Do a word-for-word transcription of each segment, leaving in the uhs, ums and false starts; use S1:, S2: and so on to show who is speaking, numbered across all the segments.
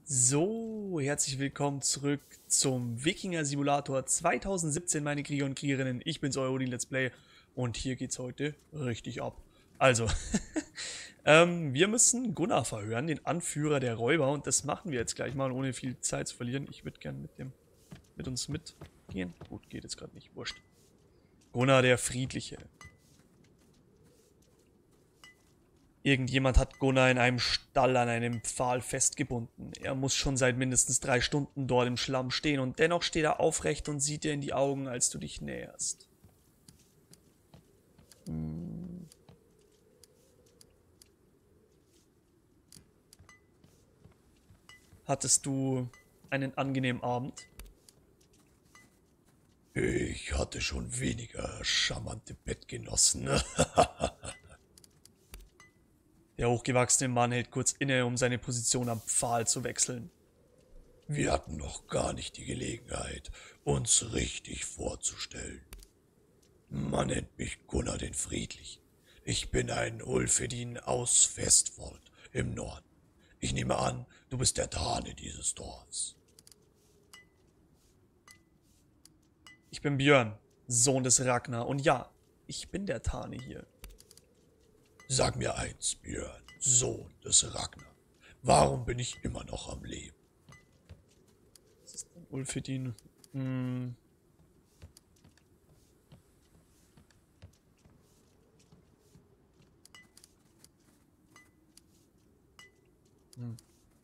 S1: So, herzlich willkommen zurück zum Wikinger-Simulator zweitausendsiebzehn, meine Krieger und Kriegerinnen. Ich bin's, euer Odin Let's Play und hier geht's heute richtig ab. Also, ähm, wir müssen Gunnar verhören, den Anführer der Räuber, und das machen wir jetzt gleich mal, ohne viel Zeit zu verlieren. Ich würde gerne mit dem, mit uns mitgehen. Gut, geht jetzt gerade nicht, wurscht. Gunnar der Friedliche. Irgendjemand hat Gunnar in einem Stall an einem Pfahl festgebunden. Er muss schon seit mindestens drei Stunden dort im Schlamm stehen und dennoch steht er aufrecht und sieht dir in die Augen, als du dich näherst. Hm. Hattest du einen angenehmen Abend?
S2: Ich hatte schon weniger charmante Bettgenossen.
S1: Der hochgewachsene Mann hält kurz inne, um seine Position am Pfahl zu wechseln.
S2: Wir hatten noch gar nicht die Gelegenheit, uns richtig vorzustellen. Man nennt mich Gunnar den Friedlichen. Ich bin ein Ulfedin aus Vestfold im Norden. Ich nehme an, du bist der Thane dieses Dorfs.
S1: Ich bin Björn, Sohn des Ragnar, und ja, ich bin der Thane hier.
S2: Sag mir eins, Björn, Sohn des Ragnar. Warum bin ich immer noch am Leben?
S1: Was ist denn Ulfedin? Hm. Hm.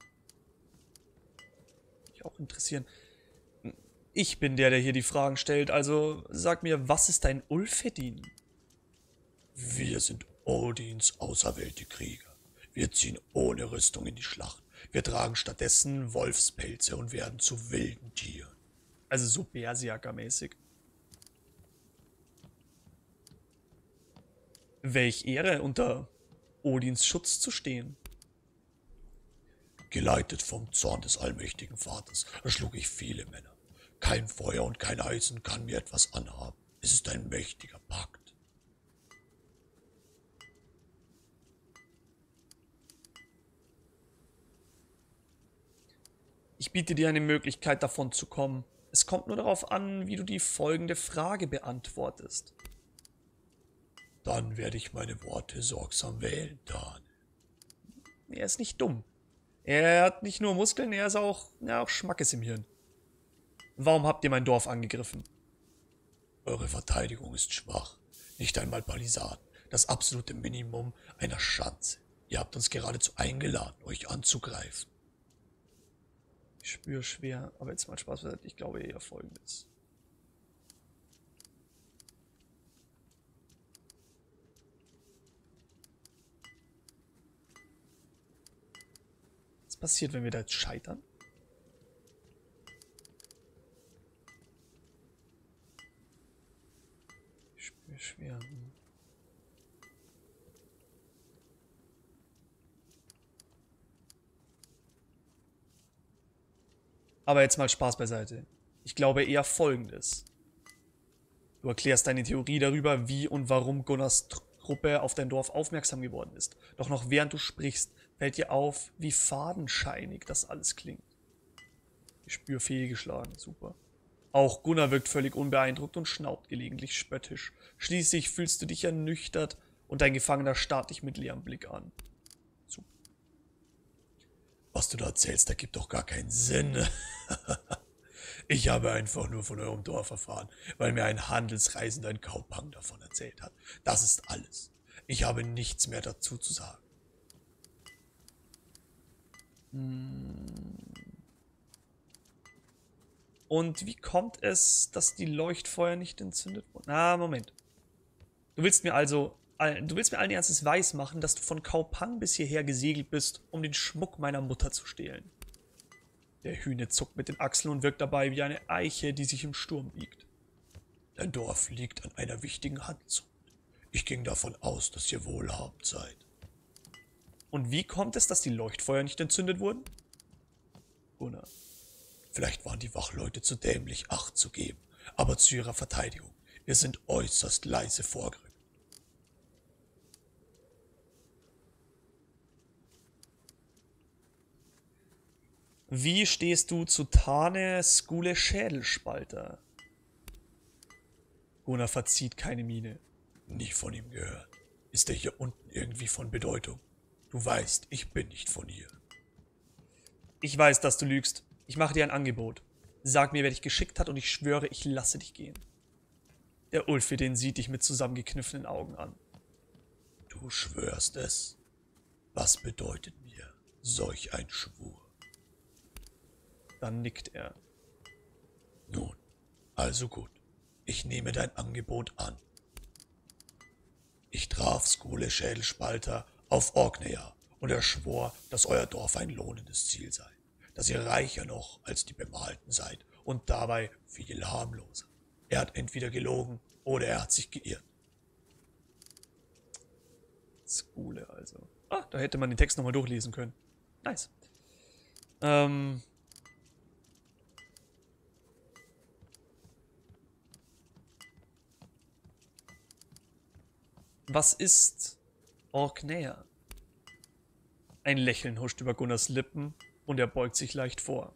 S1: Mich auch interessieren. Ich bin der, der hier die Fragen stellt, also sag mir, was ist dein Ulfedin?
S2: Wir sind Odins auserwählte Krieger. Wir ziehen ohne Rüstung in die Schlacht. Wir tragen stattdessen Wolfspelze und werden zu wilden Tieren.
S1: Also so Berserker-mäßig. Welch Ehre, unter Odins Schutz zu stehen.
S2: Geleitet vom Zorn des allmächtigen Vaters erschlug ich viele Männer. Kein Feuer und kein Eisen kann mir etwas anhaben. Es ist ein mächtiger Pakt.
S1: Ich biete dir eine Möglichkeit, davon zu kommen. Es kommt nur darauf an, wie du die folgende Frage beantwortest.
S2: Dann werde ich meine Worte sorgsam wählen, Dan.
S1: Er ist nicht dumm. Er hat nicht nur Muskeln, er ist auch, ja, auch Schmackes im Hirn. Warum habt ihr mein Dorf angegriffen?
S2: Eure Verteidigung ist schwach. Nicht einmal Palisaden. Das absolute Minimum einer Schanze. Ihr habt uns geradezu eingeladen, euch anzugreifen.
S1: Ich spüre schwer, aber jetzt mal Spaß beiseite. Ich glaube eher Folgendes. Was passiert, wenn wir da jetzt scheitern? Ich spüre schwer. Hm. Aber jetzt mal Spaß beiseite. Ich glaube eher Folgendes. Du erklärst deine Theorie darüber, wie und warum Gunnars Truppe auf dein Dorf aufmerksam geworden ist. Doch noch während du sprichst, fällt dir auf, wie fadenscheinig das alles klingt. Ich spüre fehlgeschlagen, super. Auch Gunnar wirkt völlig unbeeindruckt und schnaubt gelegentlich spöttisch. Schließlich fühlst du dich ernüchtert und dein Gefangener starrt dich mit leerem Blick an. Super.
S2: Was du da erzählst, ergibt doch gar keinen Sinn. Ich habe einfach nur von eurem Dorf erfahren, weil mir ein Handelsreisender in Kaupang davon erzählt hat. Das ist alles. Ich habe nichts mehr dazu zu sagen.
S1: Und wie kommt es, dass die Leuchtfeuer nicht entzündet wurden? Ah, Moment. Du willst mir also, du willst mir allen Ernstes weismachen, dass du von Kaupang bis hierher gesegelt bist, um den Schmuck meiner Mutter zu stehlen. Der Hühne zuckt mit den Achseln und wirkt dabei wie eine Eiche, die sich im Sturm biegt.
S2: Dein Dorf liegt an einer wichtigen Handelsroute. Ich ging davon aus, dass ihr wohlhabend seid.
S1: Und wie kommt es, dass die Leuchtfeuer nicht entzündet wurden? Gunnar.
S2: Vielleicht waren die Wachleute zu dämlich, Acht zu geben. Aber zu ihrer Verteidigung. Wir sind äußerst leise vorgerückt.
S1: Wie stehst du zu Tane Skule Schädelspalter? Gunnar verzieht keine Miene.
S2: Nie von ihm gehört. Ist er hier unten irgendwie von Bedeutung? Du weißt, ich bin nicht von hier.
S1: Ich weiß, dass du lügst. Ich mache dir ein Angebot. Sag mir, wer dich geschickt hat und ich schwöre, ich lasse dich gehen. Der Ulfedin sieht dich mit zusammengekniffenen Augen an.
S2: Du schwörst es? Was bedeutet mir solch ein Schwur?
S1: Dann nickt er.
S2: Nun, also gut. Ich nehme dein Angebot an. Ich traf Skule Schädelspalter auf Orkneyja und er schwor, dass euer Dorf ein lohnendes Ziel sei, dass ihr reicher noch als die Bemalten seid und dabei viel harmloser. Er hat entweder gelogen oder er hat sich geirrt.
S1: Skule also. Ah, da hätte man den Text nochmal durchlesen können. Nice. Ähm... Was ist Orkneyja? Ein Lächeln huscht über Gunnars Lippen und er beugt sich leicht vor.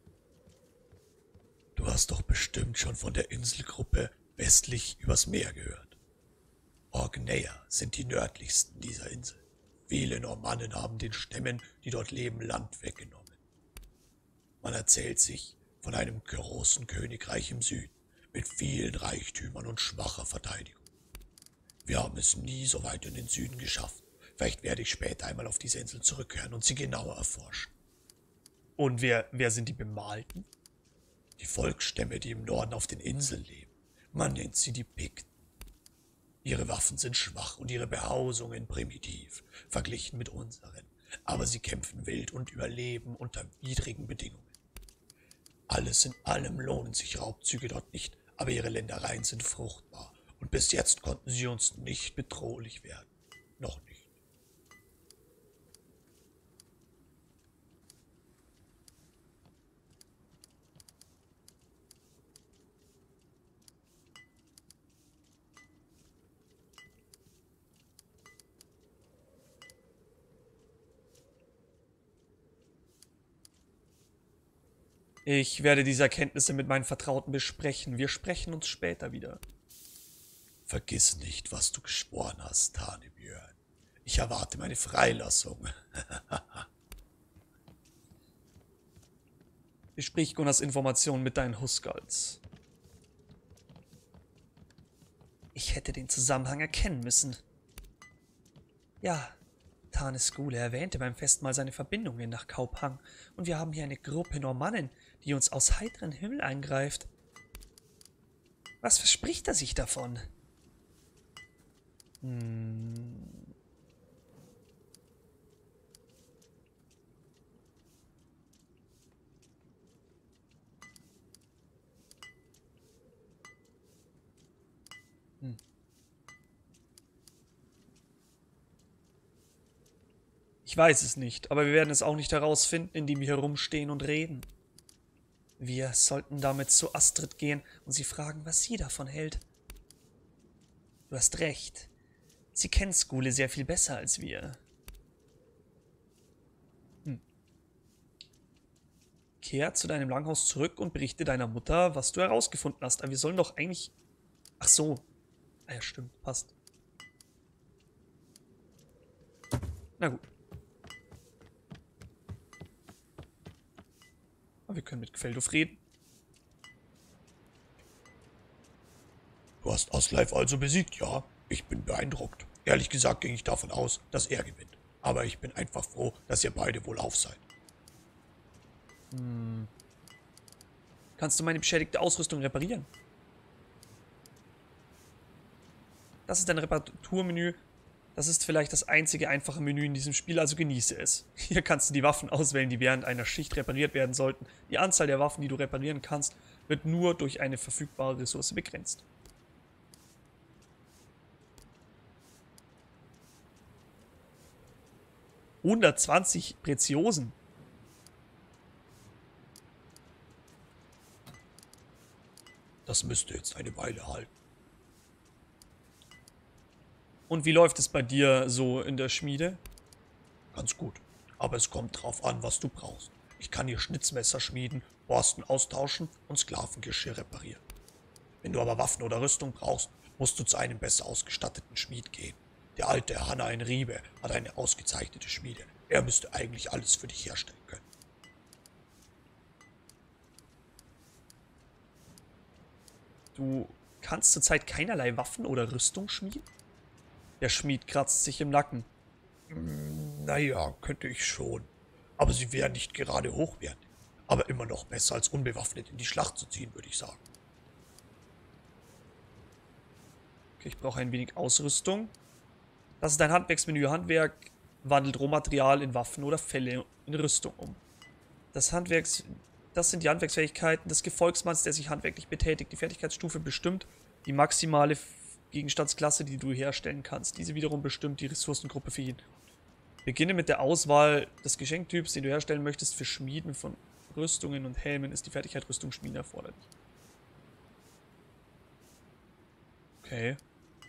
S2: Du hast doch bestimmt schon von der Inselgruppe westlich übers Meer gehört. Orkneyja sind die nördlichsten dieser Insel. Viele Normannen haben den Stämmen, die dort leben, Land weggenommen. Man erzählt sich von einem großen Königreich im Süden mit vielen Reichtümern und schwacher Verteidigung. Wir haben es nie so weit in den Süden geschafft. Vielleicht werde ich später einmal auf diese Insel zurückkehren und sie genauer erforschen.
S1: Und wer, wer sind die Bemalten?
S2: Die Volksstämme, die im Norden auf den Inseln leben. Man nennt sie die Pikten. Ihre Waffen sind schwach und ihre Behausungen primitiv, verglichen mit unseren. Aber sie kämpfen wild und überleben unter widrigen Bedingungen. Alles in allem lohnen sich Raubzüge dort nicht, aber ihre Ländereien sind fruchtbar. Und bis jetzt konnten sie uns nicht bedrohlich werden. Noch nicht.
S1: Ich werde diese Erkenntnisse mit meinen Vertrauten besprechen. Wir sprechen uns später wieder.
S2: Vergiss nicht, was du geschworen hast, Tanebjörn. Ich erwarte meine Freilassung.
S1: Besprich Gunnars Informationen mit deinen Huskarls. Ich hätte den Zusammenhang erkennen müssen. Ja, Tane Skule erwähnte beim Festmahl seine Verbindungen nach Kauphang und wir haben hier eine Gruppe Normannen, die uns aus heiterem Himmel eingreift. Was verspricht er sich davon? Hm. Hm. Ich weiß es nicht, aber wir werden es auch nicht herausfinden, indem wir herumstehen und reden. Wir sollten damit zu Astrid gehen und sie fragen, was sie davon hält. Du hast recht. Sie kennt Skule sehr viel besser als wir. Hm. Kehr zu deinem Langhaus zurück und berichte deiner Mutter, was du herausgefunden hast. Aber wir sollen doch eigentlich... Ach so. Ah ja, stimmt. Passt. Na gut. Aber wir können mit Gfeldolf reden.
S2: Du hast Osleif also besiegt, ja? Ich bin beeindruckt. Ehrlich gesagt ging ich davon aus, dass er gewinnt. Aber ich bin einfach froh, dass ihr beide wohlauf seid.
S1: Hm. Kannst du meine beschädigte Ausrüstung reparieren? Das ist ein Reparaturmenü. Das ist vielleicht das einzige einfache Menü in diesem Spiel, also genieße es. Hier kannst du die Waffen auswählen, die während einer Schicht repariert werden sollten. Die Anzahl der Waffen, die du reparieren kannst, wird nur durch eine verfügbare Ressource begrenzt. hundertzwanzig Preziosen.
S2: Das müsste jetzt eine Weile halten.
S1: Und wie läuft es bei dir so in der Schmiede?
S2: Ganz gut. Aber es kommt drauf an, was du brauchst. Ich kann hier Schnitzmesser schmieden, Borsten austauschen und Sklavengeschirr reparieren. Wenn du aber Waffen oder Rüstung brauchst, musst du zu einem besser ausgestatteten Schmied gehen. Der alte Hanna in Riebe hat eine ausgezeichnete Schmiede. Er müsste eigentlich alles für dich herstellen können.
S1: Du kannst zurzeit keinerlei Waffen oder Rüstung schmieden? Der Schmied kratzt sich im Nacken.
S2: Naja, könnte ich schon. Aber sie wären nicht gerade hochwertig. Aber immer noch besser als unbewaffnet in die Schlacht zu ziehen, würde ich sagen.
S1: Okay, ich brauche ein wenig Ausrüstung. Das ist dein Handwerksmenü. Handwerk wandelt Rohmaterial in Waffen oder Felle in Rüstung um. Das Handwerks... Das sind die Handwerksfähigkeiten des Gefolgsmanns, der sich handwerklich betätigt. Die Fertigkeitsstufe bestimmt die maximale Gegenstandsklasse, die du herstellen kannst. Diese wiederum bestimmt die Ressourcengruppe für jeden. Beginne mit der Auswahl des Geschenktyps, den du herstellen möchtest. Für Schmieden von Rüstungen und Helmen ist die Fertigkeit Rüstung schmieden erforderlich. Okay.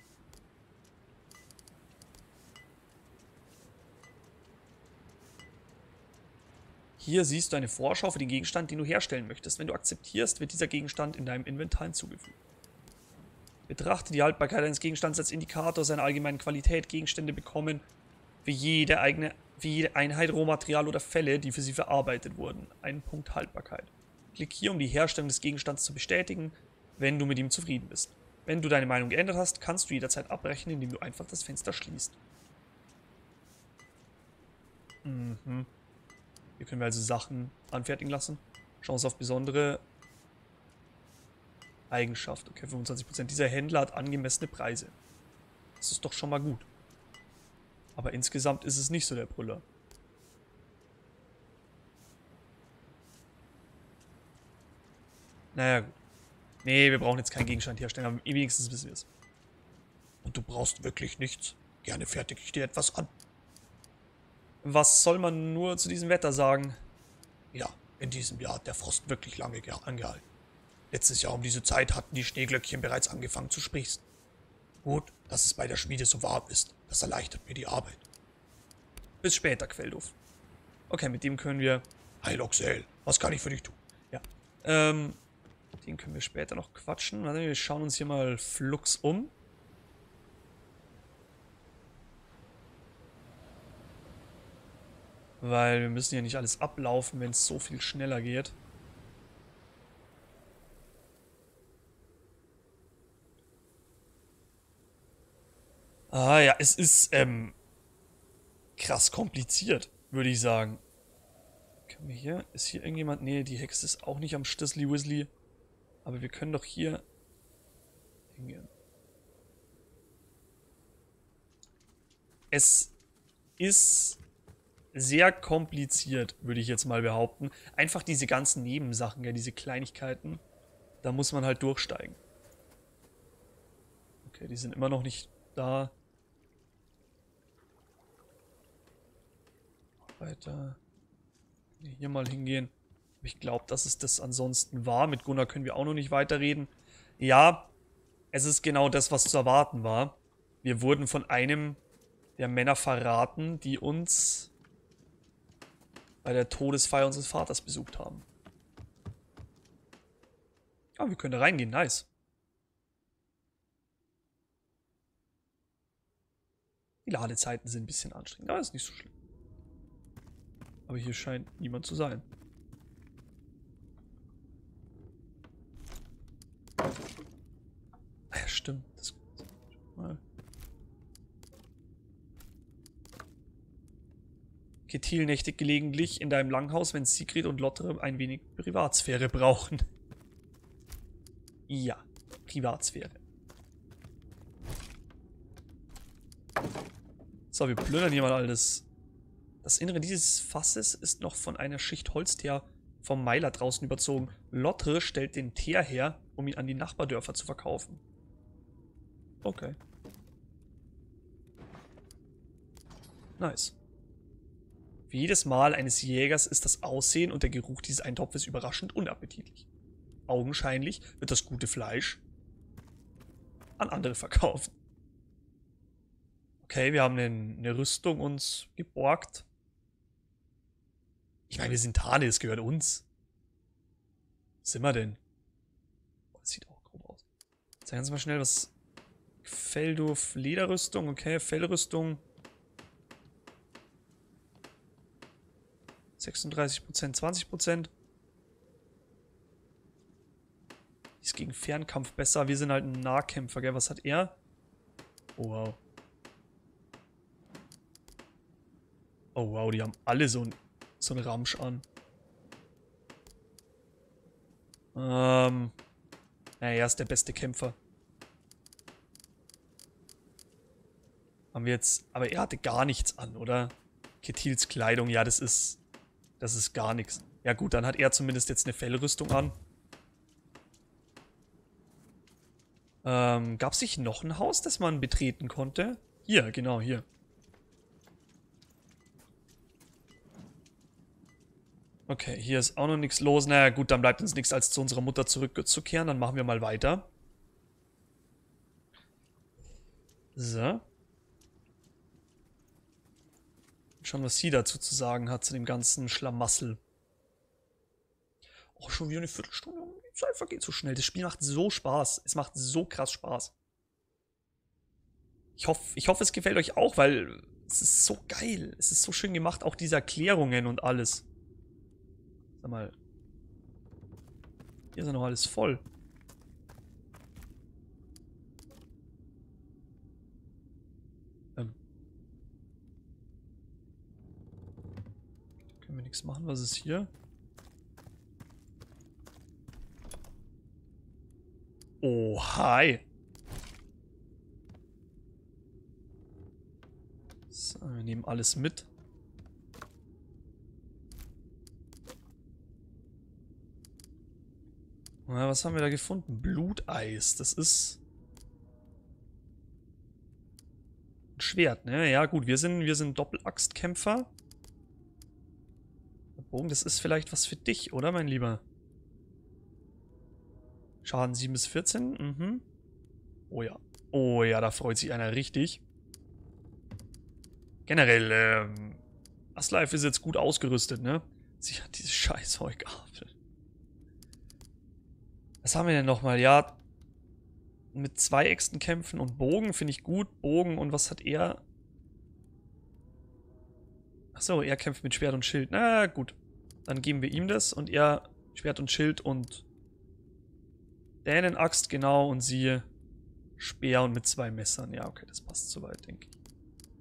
S1: Hier siehst du eine Vorschau für den Gegenstand, den du herstellen möchtest. Wenn du akzeptierst, wird dieser Gegenstand in deinem Inventar hinzugefügt. Betrachte die Haltbarkeit eines Gegenstands als Indikator seiner allgemeinen Qualität. Gegenstände bekommen für jede eigene, für jede Einheit Rohmaterial oder Fälle, die für sie verarbeitet wurden, einen Punkt Haltbarkeit. Klick hier, um die Herstellung des Gegenstands zu bestätigen, wenn du mit ihm zufrieden bist. Wenn du deine Meinung geändert hast, kannst du jederzeit abbrechen, indem du einfach das Fenster schließt. Mhm. Hier können wir also Sachen anfertigen lassen. Chance auf besondere Eigenschaft. Okay, fünfundzwanzig Prozent. Dieser Händler hat angemessene Preise. Das ist doch schon mal gut. Aber insgesamt ist es nicht so der Brüller. Naja, gut. Nee, wir brauchen jetzt keinen Gegenstand herstellen, aber wenigstens wissen wir es.
S2: Und du brauchst wirklich nichts. Gerne fertige ich dir etwas an.
S1: Was soll man nur zu diesem Wetter sagen?
S2: Ja, in diesem Jahr hat der Frost wirklich lange angehalten. Letztes Jahr um diese Zeit hatten die Schneeglöckchen bereits angefangen zu sprießen. Gut, dass es bei der Schmiede so warm ist. Das erleichtert mir die Arbeit.
S1: Bis später, Quelldorf. Okay, mit dem können wir...
S2: Hi, Loxel, was kann ich für dich tun?
S1: Ja, ähm... den können wir später noch quatschen. Also wir schauen uns hier mal flugs um. Weil wir müssen ja nicht alles ablaufen, wenn es so viel schneller geht. Ah ja, es ist ähm, krass kompliziert, würde ich sagen. Können wir hier? Ist hier irgendjemand? Nee, die Hexe ist auch nicht am Stissli Wizzly. Aber wir können doch hier hingehen. Es ist sehr kompliziert, würde ich jetzt mal behaupten. Einfach diese ganzen Nebensachen, ja, diese Kleinigkeiten. Da muss man halt durchsteigen. Okay, die sind immer noch nicht da. Weiter. Hier mal hingehen. Ich glaube, dass es das ansonsten war. Mit Gunnar können wir auch noch nicht weiterreden. Ja, es ist genau das, was zu erwarten war. Wir wurden von einem der Männer verraten, die uns bei der Todesfeier unseres Vaters besucht haben. Ah, wir können da reingehen. Nice. Die Ladezeiten sind ein bisschen anstrengend, aber ist nicht so schlimm. Aber hier scheint niemand zu sein. Ah ja, stimmt. Das mal. Ketil nächtigt gelegentlich in deinem Langhaus, wenn Sigrid und Lotte ein wenig Privatsphäre brauchen. Ja, Privatsphäre. So, wir plündern hier mal alles. Das Innere dieses Fasses ist noch von einer Schicht Holzteer vom Meiler draußen überzogen. Lotte stellt den Teer her, um ihn an die Nachbardörfer zu verkaufen. Okay. Nice. Wie jedes Mal eines Jägers ist das Aussehen und der Geruch dieses Eintopfes überraschend unappetitlich. Augenscheinlich wird das gute Fleisch an andere verkauft. Okay, wir haben eine, eine Rüstung uns geborgt. Ich meine, wir sind Tane, es gehört uns. Was sind wir denn? Das sieht auch grob aus. Zeigen Sie mal schnell, was... Feldhof, Lederrüstung, okay, Fellrüstung. sechsunddreißig Prozent, zwanzig Prozent. Ist gegen Fernkampf besser. Wir sind halt ein Nahkämpfer, gell? Was hat er? Oh, wow. Oh, wow, die haben alle so ein, so ein Ramsch an. Ähm. Ja, er ist der beste Kämpfer. Haben wir jetzt... Aber er hatte gar nichts an, oder? Ketils Kleidung, ja, das ist... Das ist gar nichts. Ja gut, dann hat er zumindest jetzt eine Fellrüstung an. Ähm, gab es nicht noch ein Haus, das man betreten konnte? Hier, genau, hier. Okay, hier ist auch noch nichts los. Naja gut, dann bleibt uns nichts als zu unserer Mutter zurückzukehren. Dann machen wir mal weiter. So. Schauen, was sie dazu zu sagen hat, zu dem ganzen Schlamassel. Oh, schon wieder eine Viertelstunde. Die Zeit vergeht so schnell. Das Spiel macht so Spaß. Es macht so krass Spaß. Ich hoffe, ich hoffe, es gefällt euch auch, weil es ist so geil. Es ist so schön gemacht, auch diese Erklärungen und alles. Sag mal. Hier ist ja noch alles voll. Ähm. Können wir nichts machen. Was ist hier? Oh, hi. So, wir nehmen alles mit. Na, was haben wir da gefunden? Bluteis. Das ist ein Schwert, ne? Ja, gut, wir sind, wir sind Doppelaxtkämpfer. Der Bogen, das ist vielleicht was für dich, oder, mein Lieber? Schaden sieben bis vierzehn. Mhm. Oh ja. Oh ja, da freut sich einer richtig. Generell, ähm, Aslife ist jetzt gut ausgerüstet, ne? Sie hat diese scheiß Heugabel. Was haben wir denn nochmal? Ja, mit zwei Äxten kämpfen und Bogen finde ich gut. Bogen und was hat er? Achso, er kämpft mit Schwert und Schild. Na gut. Dann geben wir ihm das und er Schwert und Schild und Dänenaxt, genau, und sie Speer und mit zwei Messern. Ja, okay, das passt soweit, denke ich.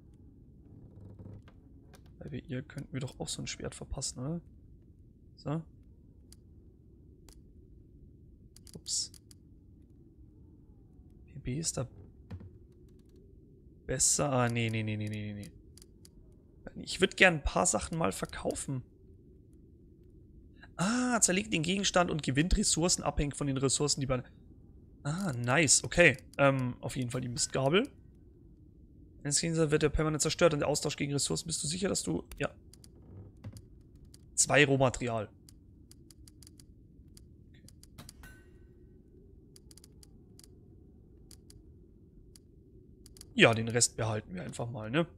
S1: Weil wir ihr könnten wir doch auch so ein Schwert verpassen, oder? So. Ups. P B ist da besser. Ah, nee, nee, nee, nee, nee, nee. Ich würde gern ein paar Sachen mal verkaufen. Ah, zerlegt den Gegenstand und gewinnt Ressourcen abhängig von den Ressourcen, die man... Ah, nice. Okay. Ähm, auf jeden Fall die Mistgabel. Wenn es Gegensatz wird der permanent zerstört und der Austausch gegen Ressourcen. Bist du sicher, dass du... Ja. Zwei Rohmaterial. Okay. Ja, den Rest behalten wir einfach mal, ne?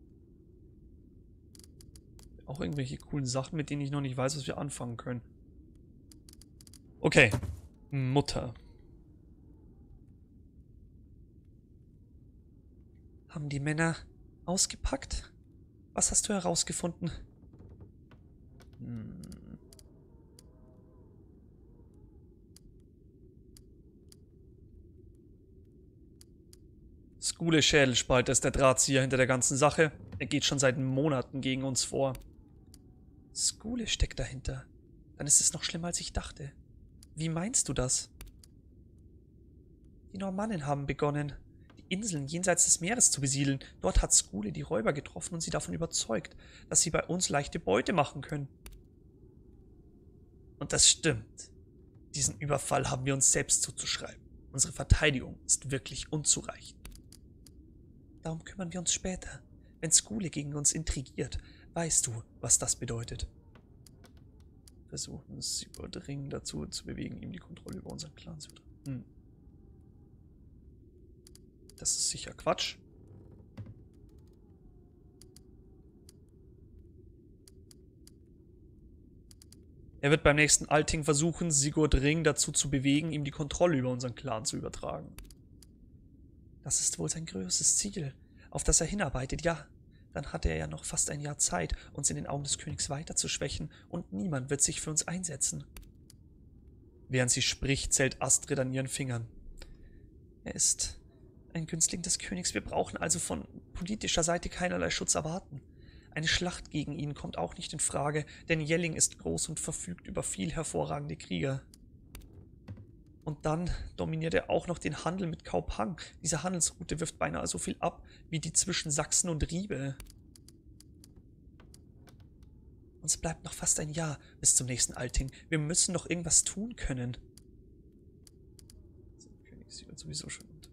S1: Auch irgendwelche coolen Sachen, mit denen ich noch nicht weiß, was wir anfangen können. Okay. Mutter. Haben die Männer ausgepackt? Was hast du herausgefunden? Hm. Skule Schädelspalter ist der Drahtzieher hinter der ganzen Sache. Er geht schon seit Monaten gegen uns vor. Skule steckt dahinter. Dann ist es noch schlimmer, als ich dachte. Wie meinst du das? Die Normannen haben begonnen, die Inseln jenseits des Meeres zu besiedeln. Dort hat Skule die Räuber getroffen und sie davon überzeugt, dass sie bei uns leichte Beute machen können. Und das stimmt. Diesen Überfall haben wir uns selbst zuzuschreiben. Unsere Verteidigung ist wirklich unzureichend. Darum kümmern wir uns später. Wenn Skule gegen uns intrigiert, weißt du, was das bedeutet. Versuchen es überdringend dazu zu bewegen, ihm die Kontrolle über unseren Clan zu drücken. Hm. Das ist sicher Quatsch. Er wird beim nächsten Alting versuchen, Sigurd Ring dazu zu bewegen, ihm die Kontrolle über unseren Clan zu übertragen. Das ist wohl sein größtes Ziel, auf das er hinarbeitet, ja. Dann hatte er ja noch fast ein Jahr Zeit, uns in den Augen des Königs weiter zu schwächen, und niemand wird sich für uns einsetzen. Während sie spricht, zählt Astrid an ihren Fingern. Er ist ein Günstling des Königs, wir brauchen also von politischer Seite keinerlei Schutz erwarten. Eine Schlacht gegen ihn kommt auch nicht in Frage, denn Jelling ist groß und verfügt über viel hervorragende Krieger. Und dann dominiert er auch noch den Handel mit Kaupang. Diese Handelsroute wirft beinahe so viel ab, wie die zwischen Sachsen und Ribe. Uns bleibt noch fast ein Jahr bis zum nächsten Alting. Wir müssen noch irgendwas tun können. So, König, sie wird sowieso schon unter.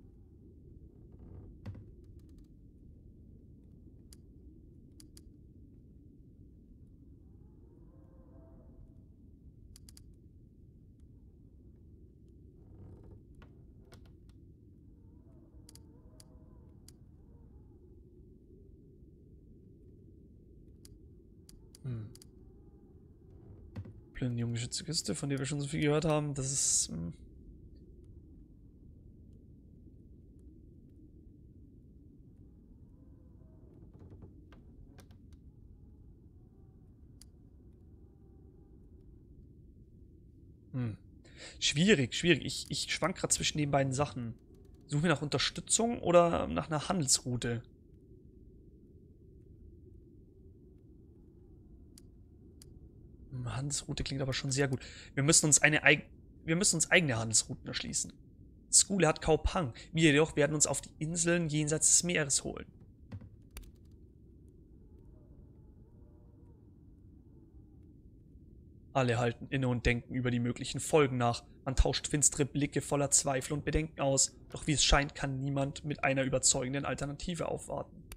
S1: Hm. Plünderung geschützte Küste, von der wir schon so viel gehört haben, das ist... Hm. Hm. Schwierig, schwierig. Ich, ich schwank gerade zwischen den beiden Sachen. Suchen wir nach Unterstützung oder nach einer Handelsroute? Handelsroute klingt aber schon sehr gut. Wir müssen uns eine eig wir müssen uns eigene Handelsrouten erschließen. Skule hat Kaupang. Wir jedoch werden uns auf die Inseln jenseits des Meeres holen. Alle halten inne und denken über die möglichen Folgen nach. Man tauscht finstere Blicke voller Zweifel und Bedenken aus. Doch wie es scheint, kann niemand mit einer überzeugenden Alternative aufwarten.